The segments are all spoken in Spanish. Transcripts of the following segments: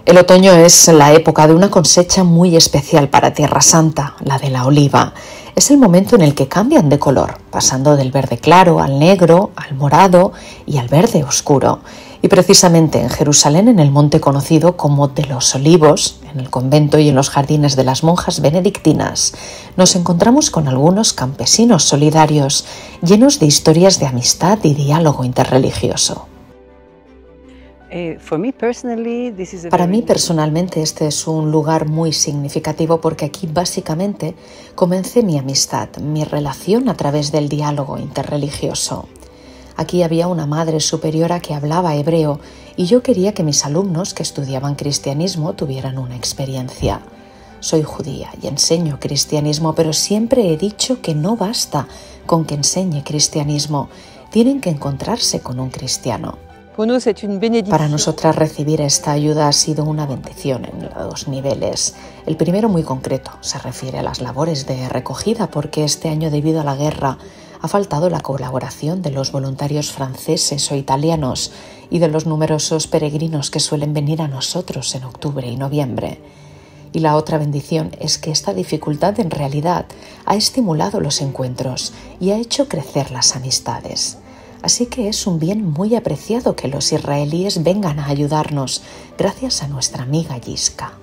El otoño es la época de una cosecha muy especial para Tierra Santa, la de la oliva. Es el momento en el que cambian de color, pasando del verde claro al negro, al morado y al verde oscuro. Y precisamente en Jerusalén, en el monte conocido como de los Olivos, en el convento y en los jardines de las monjas benedictinas, nos encontramos con algunos campesinos solidarios, llenos de historias de amistad y diálogo interreligioso. Para mí personalmente este es un lugar muy significativo porque aquí básicamente comencé mi amistad, mi relación a través del diálogo interreligioso. Aquí había una madre superiora que hablaba hebreo y yo quería que mis alumnos que estudiaban cristianismo tuvieran una experiencia. Soy judía y enseño cristianismo, pero siempre he dicho que no basta con que enseñe cristianismo, tienen que encontrarse con un cristiano. Para nosotras recibir esta ayuda ha sido una bendición en dos niveles. El primero muy concreto, se refiere a las labores de recogida porque este año debido a la guerra ha faltado la colaboración de los voluntarios franceses o italianos y de los numerosos peregrinos que suelen venir a nosotros en octubre y noviembre. Y la otra bendición es que esta dificultad en realidad ha estimulado los encuentros y ha hecho crecer las amistades. Así que es un bien muy apreciado que los israelíes vengan a ayudarnos gracias a nuestra amiga Yiska.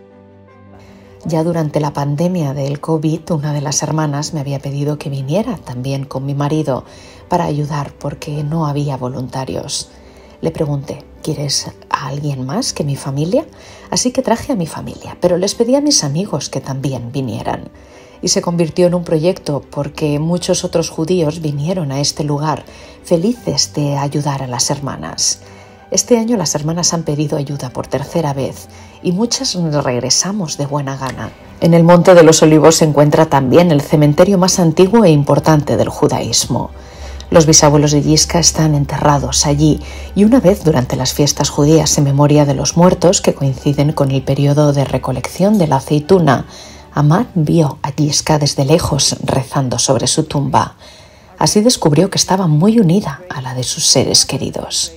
Ya durante la pandemia del COVID, una de las hermanas me había pedido que viniera también con mi marido para ayudar porque no había voluntarios. Le pregunté, ¿quieres a alguien más que mi familia? Así que traje a mi familia, pero les pedí a mis amigos que también vinieran. Y se convirtió en un proyecto porque muchos otros judíos vinieron a este lugar felices de ayudar a las hermanas. Este año las hermanas han pedido ayuda por tercera vez y muchas regresamos de buena gana. En el Monte de los Olivos se encuentra también el cementerio más antiguo e importante del judaísmo. Los bisabuelos de Yiska están enterrados allí y una vez durante las fiestas judías en memoria de los muertos que coinciden con el periodo de recolección de la aceituna, Amad vio a Yiska desde lejos rezando sobre su tumba. Así descubrió que estaba muy unida a la de sus seres queridos.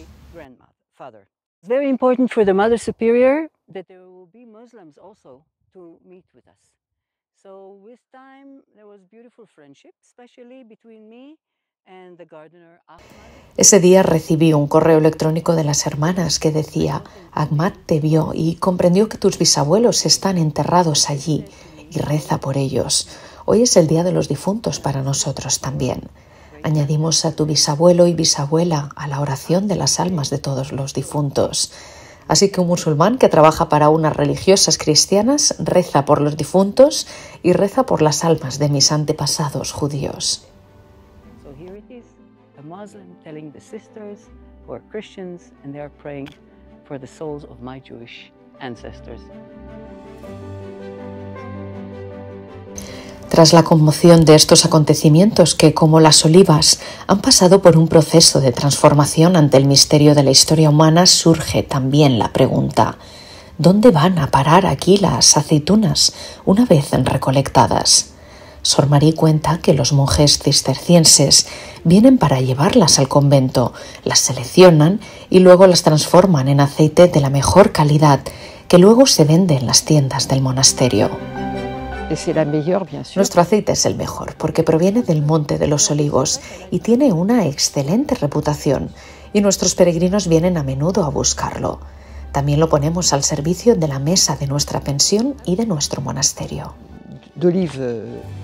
It's very important for the Mother Superior that there will be Muslims also to meet with us. So with time there was beautiful friendship, especially between me and the gardener Ahmad. Ese día recibí un correo electrónico de las hermanas que decía: Ahmad te vio y comprendió que tus bisabuelos están enterrados allí y reza por ellos. Hoy es el Día de los Difuntos para nosotros también. Añadimos a tu bisabuelo y bisabuela a la oración de las almas de todos los difuntos. Así que un musulmán que trabaja para unas religiosas cristianas reza por los difuntos y reza por las almas de mis antepasados judíos. So here it is, a Muslim telling the sisters who are Christians and they are praying for the souls of my Jewish ancestors. Tras la conmoción de estos acontecimientos que, como las olivas, han pasado por un proceso de transformación ante el misterio de la historia humana, surge también la pregunta: ¿dónde van a parar aquí las aceitunas una vez recolectadas? Sor Marie cuenta que los monjes cistercienses vienen para llevarlas al convento, las seleccionan y luego las transforman en aceite de la mejor calidad que luego se vende en las tiendas del monasterio. Nuestro aceite es el mejor porque proviene del Monte de los Olivos y tiene una excelente reputación y nuestros peregrinos vienen a menudo a buscarlo. También lo ponemos al servicio de la mesa de nuestra pensión y de nuestro monasterio. D'olive